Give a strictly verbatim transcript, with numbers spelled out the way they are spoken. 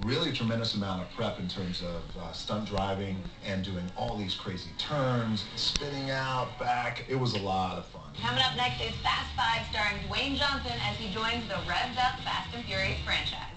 Really a tremendous amount of prep in terms of uh, stunt driving and doing all these crazy turns, spinning out, back. It was a lot of fun. Coming up next is Fast Five starring Dwayne Johnson as he joins the revved up Fast and Furious franchise.